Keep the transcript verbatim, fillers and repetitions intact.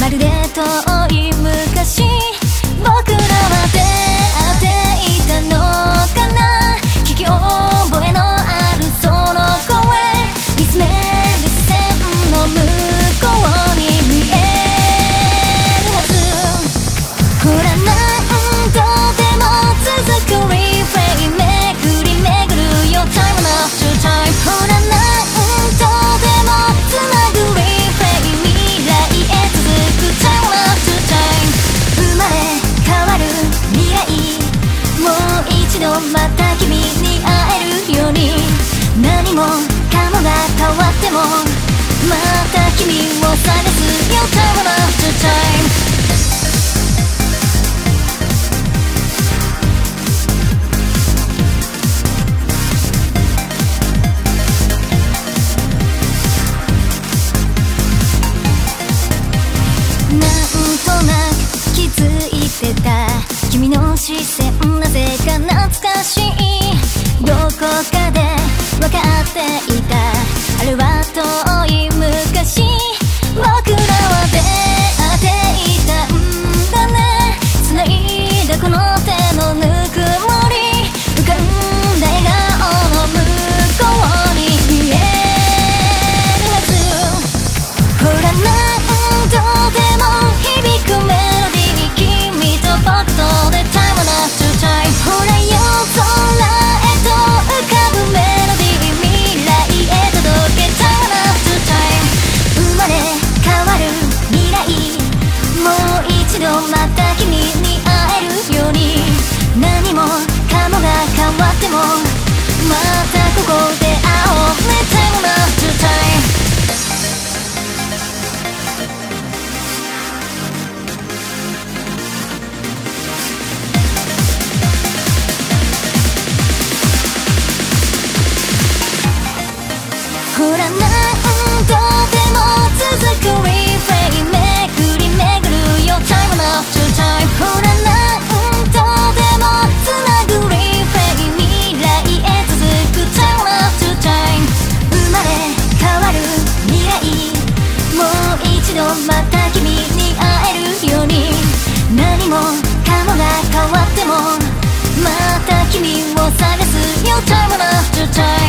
まるで遠い昔僕らは出会っていたのかな。聞き覚えのあるその声、見つめる線の向こうに見えるはず。ほら何度でも続くリフレイン、巡り巡るよ Time after time。 ほら何度でもつなぐリフレイン、未来へ続く Time after time。 生まれ変わる未来、もう一度また君に会えるように。何もかもが変わってもまた君を探すよ Time after time。君の視線なぜか懐かしい。どこかで分かっていた、あれは遠い昔僕らは出会っていたんだね。繋いだこの手のぬくもり、浮かんだ笑顔の向こうに見えるはず。ほら何度でも響くメロディー、君と僕とで Time after time。 ほら夜空へと浮かぶメロディー、未来へ届け Time after time。 生まれ変わる未来、もう一度また君に会えるように。何もかもが変わってもまたここで会おうね Time after time。ほら何度でも続くリフレイン、巡り巡るよ Time after time。 ほら何度でもつなぐリフレイン、未来へ続く Time after time。 生まれ変わる未来、もう一度また君に会えるように。何もかもが変わってもまた君を探すよ Time after time。